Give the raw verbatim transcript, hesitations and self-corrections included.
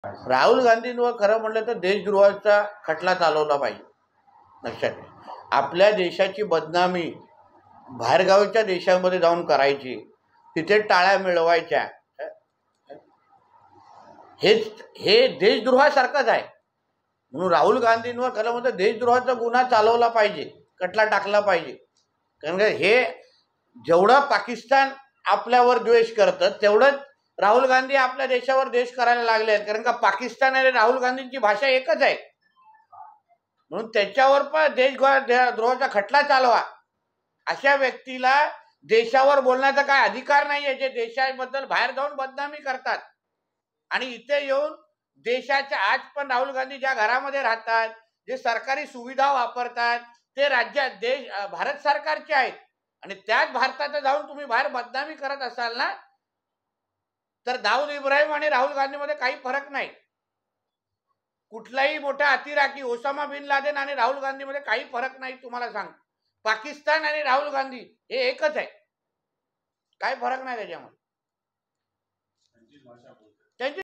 राहुल गांधींवर खरं म्हटलं तर देशद्रोहाचा खटला चालवला पाहिजे. लक्षात घ्या, आपल्या देशाची बदनामी बाहेरगावच्या देशामध्ये जाऊन करायची, तिथे टाळ्या मिळवायच्या, हेच हे देशद्रोहासारखंच आहे. म्हणून राहुल गांधींवर खरं म्हणतं देशद्रोहाचा गुन्हा चालवला पाहिजे, खटला टाकला पाहिजे. कारण का हे जेवढं पाकिस्तान आपल्यावर द्वेष करतं तेवढंच राहुल गांधी आपल्या देशावर द्वेष करायला लागले आहेत. कारण का पाकिस्तान आणि राहुल गांधींची भाषा एकच आहे. म्हणून त्याच्यावर पण देशद्रोहाचा खटला चालवा. अशा व्यक्तीला देशावर बोलण्याचा काय अधिकार नाहीये, जे देशाबद्दल बाहेर जाऊन बदनामी करतात आणि इथे येऊन देशाच्या आज पण राहुल गांधी ज्या घरामध्ये राहतात, जे सरकारी सुविधा वापरतात, ते राज्यात देश भारत सरकारचे आहेत. आणि त्याच भारतात जाऊन तुम्ही बाहेर बदनामी करत असाल ना, तर दाऊद इब्राहिम आणि राहुल गांधीमध्ये काही फरक नाही. कुठलाही मोठा अतिराकी ओसामा बिन लादेन आणि राहुल गांधीमध्ये काही फरक नाही. तुम्हाला सांग, पाकिस्तान आणि राहुल गांधी हे एकच आहे, काही फरक नाही त्याच्यामध्ये.